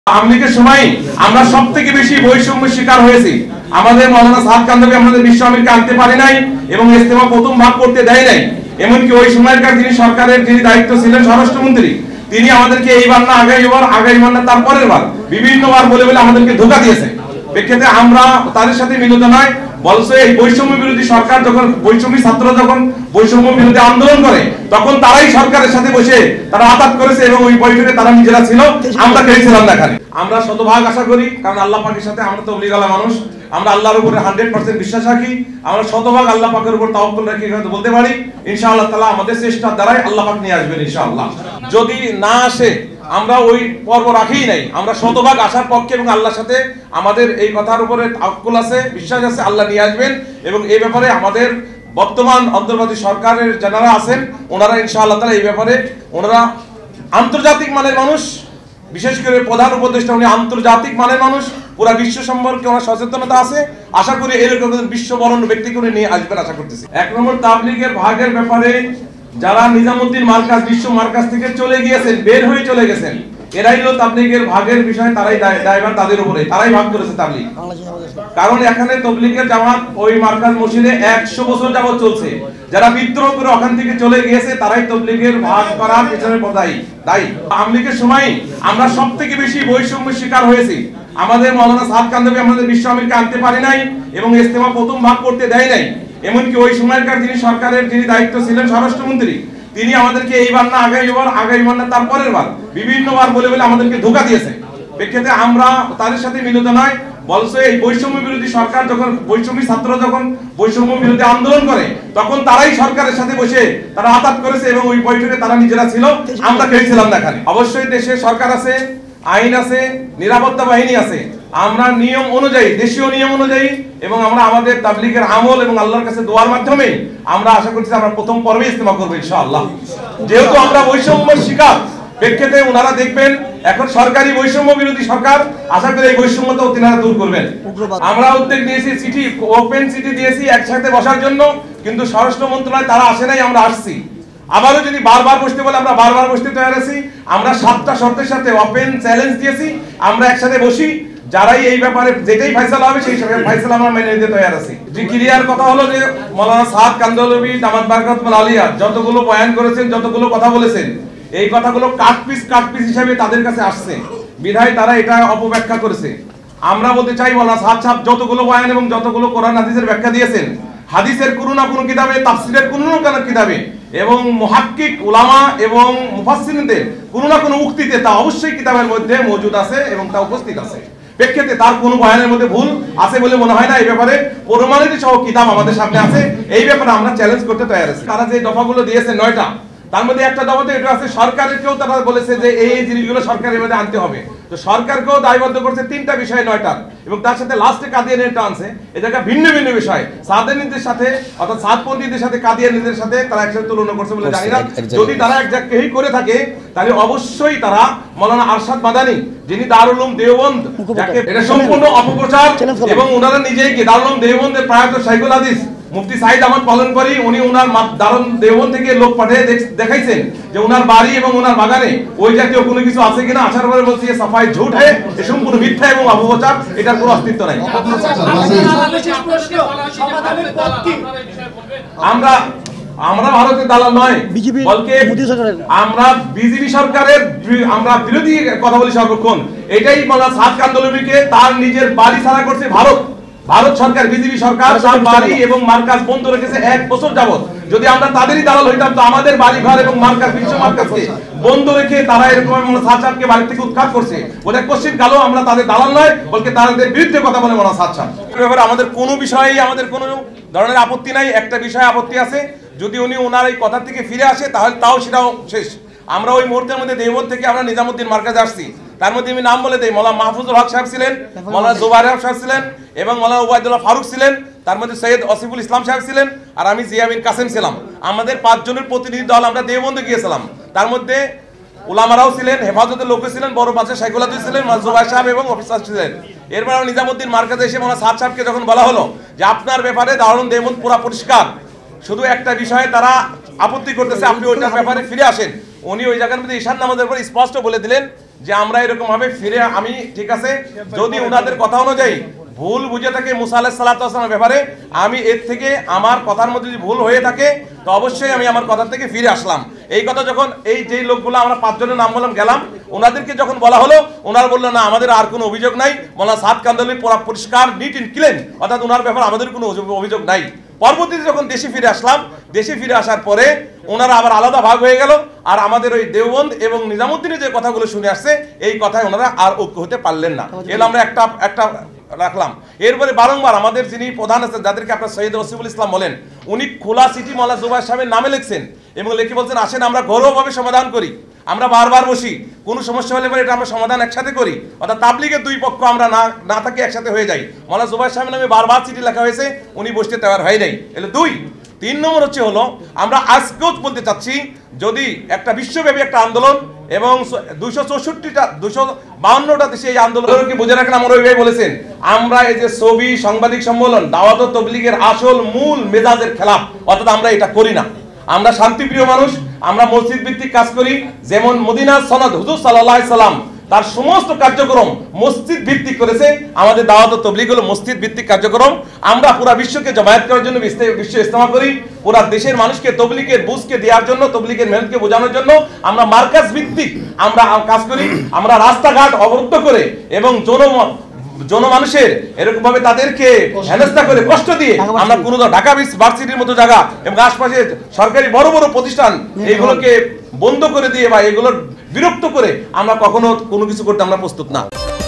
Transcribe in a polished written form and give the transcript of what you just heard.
আমলিকের সময় আমরা সবথেকে বেশি বৈষম্যের শিকার হয়েছি। আমাদের মাওলানা সাদ কান্দাবি আমাদের বিশ্ব আমিরকে আনতে পারে নাই এবং ইজতেমা প্রথম ভাগ করতে দেয় নাই। এমনকি ওই সময়কার যিনি সরকারের যিনি দায়িত্ব ছিলেন স্বরাষ্ট্রমন্ত্রী, তিনি আমাদেরকে এইবার না আগামীবার না তারপরের বার বিভিন্নবার বলে বলে আমাদেরকে ধোঁকা দিয়েছে। এক্ষেত্রে আমরা তাদের সাথে মিলিত নয়, বলছে এই বৈষম্য বিরোধী সরকার যখন বৈষম্য ছাত্র যখন বৈষম্য বিরোধী আন্দোলন করে তখন তারাই সরকারের সাথে বসে তারা আঘাত করেছে এবং ওই বৈঠকে তারা নিজেরা ছিল, আমরা গেছিলাম না। এখানে আমরা শতভাগ আশা করি, কারণ আল্লাহ পাকের সাথে আমরা তো তবলিগ ওয়ালা মানুষ, আমরা আল্লাহর উপরে 100% বিশ্বাস রাখি, আমরা শতভাগ আল্লাহ পাকের উপর তাওয়াক্কুল রাখি বলতে পারি ইনশাআল্লাহ তাআলা আমাদের চেষ্টার দ্বারাই আল্লাহ পাক নিয়ে আসবেন ইনশাআল্লাহ। যদি না আসে আমরা ওই পর্ব রাখিই নাই, আমরা শতভাগ আসার পক্ষে এবং আল্লাহর সাথে আমাদের এই কথার উপরে তাওয়াক্কুল আছে, বিশ্বাস আছে, আল্লাহ নিয়ে আসবেন। এবং এই ব্যাপারে আমাদের বর্তমান অন্তর্বর্তী সরকারের যারা আছেন ওনারা ইনশাআল্লাহ তাআলা এই ব্যাপারে ওনারা আন্তর্জাতিক মানের মানুষ, বিশেষ করে প্রধান উপদেষ্টা উনি আন্তর্জাতিক মানের মানুষ, পুরা বিশ্ব সম্পর্কে ওনার সচেতনতা আছে। আশা করি এরকম বিশ্ববরণ্য ব্যক্তিকে উনি নিয়ে আসবেন আশা করতেছি। 1 নম্বর তাবলীগের ভাগের ব্যাপারে যারা নিজামুদ্দিন মার্কাজ বিশ্ব মার্কাজ থেকে চলে গিয়েছেন, বের হয়ে চলে গেছেন, এরাই হলো তাবলীগের ভাগের বিষয়, তারাই দায়ভার তাদের উপরে, তারাই ভাগ করেছে তাবলীগ। কারণ এখানে তাবলীগের জামাত ওই মার্কাজ মসজিদে 100 বছর যাবত চলছে। যারা বিদ্রোহ করে ওখান থেকে চলে গিয়েছে তারাই তাবলীগের ভাগ করার পিছনে দায়ী। আমলিকের সময় আমরা সবথেকে বেশি বৈষম্যের শিকার হয়েছি। আমাদের মাওলানা সাদ কান্দাবি আমাদের বিশ্ব আমিরকে আনতে পারে নাই এবং ইজতেমা প্রথম ভাগ করতে দেয় নাই। এমনকি ওই সময়কার যিনি সরকারের যিনি দায়িত্ব ছিলেন স্বরাষ্ট্রমন্ত্রী, তিনি আমাদেরকে এইবার না আগামীবার না তারপরের বার বিভিন্নবার বলে বলে আমাদেরকে ধোঁকা দিয়েছে। এক্ষেত্রে আমরা তাদের সাথে মিলিত নয়, বলছে এই বৈষম্য বিরোধী সরকার যখন বৈষম্য ছাত্র যখন বৈষম্য বিরোধী আন্দোলন করে তখন তারাই সরকারের সাথে বসে তারা আঘাত করেছে এবং ওই বৈঠকে তারা নিজেরা ছিল, আমরা গেছিলাম না। এখানে অবশ্যই দেশে সরকার আছে, আইন আছে, নিরাপত্তা বাহিনী আছে। আমরা নিয়ম অনুযায়ী, দেশীয় নিয়ম অনুযায়ী এবং আমরা আমাদের তাবলীগের আমল এবং আল্লাহর কাছে দোয়ার মাধ্যমে আমরা আশা করছি আমরা প্রথম পর্বে ইজতেমা করব ইনশাআল্লাহ। যেহেতু আমরা বৈষম্যের শিকার, প্রেক্ষিতে ওনারা দেখবেন এখন সরকারি বৈষম্য বিরোধী সরকার, আশা করি এই বৈষম্যটা তিনারা দূর করবেন। আমরা উদ্যোগ নিয়েছি, চিঠি ওপেন চিঠি দিয়েছি একসাথে বসার জন্য, কিন্তু স্বরাষ্ট্র মন্ত্রণালয় তারা আসে নাই, আমরা আসছি। আবারও যদি বারবার বসতে বলে আমরা বারবার বসতে তৈরি আছি। আমরা 7টা শর্তের সাথে ওপেন চ্যালেঞ্জ দিয়েছি, আমরা একসাথে বসি, যারাই এই ব্যাপারে যেটাই ফয়সালা হবে সেই ফয়সালা আমরা মেনে নিতে তৈরি আছি। যে ক্লিয়ার কথা হলো যে মাওলানা সাদ কান্দালবি দামাত বারকাতুল আলিয়া যতগুলো বয়ান করেছেন, যতগুলো কথা বলেছেন, এই কথাগুলো কাট পিস হিসাবে তাদের কাছে আসছে, বিধায় তারা এটা অপব্যাখ্যা করেছে। আমরা বলতে চাই মাওলানা সাদ সাহেব যতগুলো বয়ান এবং যতগুলো কোরআন হাদিসের ব্যাখ্যা দিয়েছেন, হাদিসের কোনো না কোনো কিতাবে, তাফসীরের কোনো না কোনো কিতাবে এবং মুহাক্কিক উলামা এবং মুফাসসিরদের কোনো না কোনো উক্তিতে তা অবশ্যই কিতাবের মধ্যে মজুদ আছে এবং তা উপস্থিত আছে। প্রেক্ষিতে তার কোনো বয়ানের মধ্যে ভুল আছে বলে মনে হয় না। এই ব্যাপারে প্রমাণিত সহ কিতাব আমাদের সামনে আছে, এই ব্যাপারে আমরা চ্যালেঞ্জ করতে তৈরি আছি। তারা যে দফাগুলো দিয়েছে 9টা, তার মধ্যে একটা দফাতে এটা আছে সরকারকেও তারা বলেছে যে এই জিনিসগুলো সরকারের মধ্যে আনতে হবে। তো সরকারকেও দায়বদ্ধ করছে 3টা বিষয় 9টা, এবং তার সাথে লাস্টে কাদিয়ানিটা আনছে। এটা ভিন্ন ভিন্ন বিষয়, সাদেনীদের সাথে অর্থাৎ সাদপন্থীদের সাথে কাদিয়ানিদের সাথে তারা একসাথে তুলনা করছে বলে জানি না। যদি তারা এক জায়গায় করে থাকে তাহলে অবশ্যই তারা মাওলানা আরশাদ মাদানী, যিনি দারুল উলুম দেওবন্দ, যাকে এটা সম্পূর্ণ অপপ্রচার, এবং ওনারা নিজেই কি দারুল উলুম দেওবন্দের প্রয়াত শাইখুল হাদিস মুফতি সাইদ আহমদ পালন করি, উনি ওনার দারুল দেওবন্দ থেকে লোক পাঠিয়ে দেখাইছেন যে ওনার বাড়ি এবং ওনার বাগানে ওই জাতীয় কোনো কিছু আছে কিনা। আসার পরে বলছি সাফাই ঝুট হয়, এ সম্পূর্ণ মিথ্যা এবং অপপ্রচার, এটার কোনো অস্তিত্ব নাই। আমরা ভারতের দালাল নয়, বলকে আমরা বিজেপি সরকারের আমরা বিরোধী কথা বলি সর্বক্ষণ। এটাই মাওলানা সাদ কান্দালবিকে তার নিজের বাড়ি ছাড়া করছে ভারত সরকার, বিজেপি সরকার তার বাড়ি এবং মার্কাজ বন্ধ রেখেছে 1 বছর যাবত। যদি আমরা তাদেরই দালাল হইতাম তো আমাদের বাড়ি ঘর এবং মার্কাজ বিশ্ব মার্কাজকে বন্ধ রেখে তারা এরকম সাদ সাহেবকে বাড়ি থেকে উৎখাত করছে। ওদের কোশ্চিন কালো আমরা তাদের দালাল নয়, বলকে তাদের বিরুদ্ধে কথা বলে মাওলানা সাদ সাহেব। এবারে আমাদের কোনো বিষয়ে আমাদের কোনো ধরনের আপত্তি নাই। একটা বিষয়ে আপত্তি আছে, যদি উনি ওনার এই কথা থেকে ফিরে আসে তাহলে তাও সেটাও শেষ। আমরা ওই মুহূর্তের মধ্যে দেওবন্দ থেকে আমরা নিজামুদ্দিন মার্কাজে আসছি। তার মধ্যে আমি নাম বলে দেই, মাওলানা মাহফুজুল হক সাহেব ছিলেন, মাওলানা জুবাইর সাহেব ছিলেন এবং মাওলানা উবাইদুল্লাহ ফারুক ছিলেন, তার মধ্যে সৈয়দ আসিফুল ইসলাম সাহেব ছিলেন, আর আমি জিয়া বিন কাসেম ছিলাম। আমাদের 5 জনের প্রতিনিধি দল আমরা দেওবন্দে গিয়েছিলাম। তার মধ্যে উলামারাও ছিলেন, হেফাজতের লোক ছিলেন, বড় বাচ্চা শাইখুল হাদিস ছিলেন, জুবাইর সাহেব এবং অফিসার ছিলেন। এরপর নিজামুদ্দিন মার্কাজে এসে মাওলানা সাদ সাহেবকে যখন বলা হলো যে আপনার ব্যাপারে দারুল দেওবন্দ পুরা পরিষ্কার, শুধু একটা বিষয়ে তারা আপত্তি করতেছে, আপনি ওইটার ব্যাপারে ফিরে আসেন, উনি ওই জায়গার মধ্যে ঈশান নামাজের পর স্পষ্ট বলে দিলেন যে আমরা এরকম ভাবে ফিরে আমি ঠিক আছে যদি ওনাদের কথা অনুযায়ী ভুল বুঝে থাকে মুসা আলাইহিস সালাতু ওয়াস সালামের ব্যাপারে, আমি এর থেকে আমার কথার মধ্যে যদি ভুল হয়ে থাকে তো অবশ্যই আমি আমার কথা থেকে ফিরে আসলাম। এই কথা যখন এই যেই লোকগুলো আমরা 5 জনের নাম বললাম গেলাম, ওনাদেরকে যখন বলা হলো ওনারা বললো না আমাদের আর কোনো অভিযোগ নাই, মাওলানা সাদ কান্দরলি পরিষ্কার নিট এন্ড ক্লিন, অর্থাৎ ওনার ব্যাপারে আমাদের কোনো অভিযোগ নাই। পরবর্তীতে যখন দেশে ফিরে আসলাম, দেশে ফিরে আসার পরে ওনারা আবার আলাদা ভাগ হয়ে গেল, আর আমাদের ওই দেওবন্দ এবং নিজামুদ্দিনের যে কথাগুলো শুনে আসছে এই কথায় ওনারা আর ঐক্য হতে পারলেন না। এর আমরা একটা রাখলাম। এরপরে বারংবার আমাদের যিনি প্রধান আছেন, যাদেরকে আপনার সৈয়দ ওসিফুল ইসলাম বলেন, উনি খোলা চিঠি মাওলানা জুবায়ের সাহেবের নামে লিখছেন এবং লিখে বলছেন আসেন আমরা ঘরোয়াভাবে সমাধান করি, আমরা বারবার বসি, কোনো সমস্যা হলে পরে এটা আমরা সমাধান একসাথে করি, অর্থাৎ তাবলীগের দুই পক্ষ আমরা না থাকি একসাথে হয়ে যাই। মাওলানা জুবায়ের সাহেবের নামে বারবার চিঠি লেখা হয়েছে, উনি বসতে তৈরি হয় নাই। এলে 2 3 নম্বর হলো আমরা আজকেও বলতে চাচ্ছি যদি একটা বিশ্বব্যাপী একটা আন্দোলন এবং 252টা দেশে এই আন্দোলনকে বুঝে রাখেন, আমরা ওই ভাই বলেছেন আমরা এই যে ছবি সাংবাদিক সম্মেলন দাওয়াত ও তাবলীগের আসল মূল মেজাজের খেলাফ, অর্থাৎ আমরা এটা করি না। আমরা শান্তিপ্রিয় মানুষ, আমরা মসজিদ ভিত্তিক কাজ করি, যেমন মদিনার সনদ হুজুর সাল্লাল্লাহু আলাইহি সাল্লাম তার সমস্ত কার্যক্রম মসজিদ ভিত্তিক করেছে, আমাদের দাওয়াত ও তাবলীগ হলো মসজিদ ভিত্তিক কার্যক্রম। আমরা পুরো বিশ্বকে জামায়াত করার জন্য বিশ্ব ইজতেমা করি, পুরো দেশের মানুষকে তাবলীগের বুঝকে দেওয়ার জন্য, তাবলীগের মেহনতকে বোঝানোর জন্য আমরা মার্কাজ ভিত্তিক আমরা কাজ করি। আমরা রাস্তাঘাট অবরুদ্ধ করে এবং জনমানুষের এরকম ভাবে তাদেরকে হেনস্থা করে কষ্ট দিয়ে আমরা কোনো ঢাকা ভার্সিটির মতো জায়গা এবং আশপাশে সরকারি বড় বড় প্রতিষ্ঠান এগুলোকে বন্ধ করে দিয়ে বা এগুলোর বিরক্ত করে আমরা কখনো কোনো কিছু করতে আমরা প্রস্তুত না।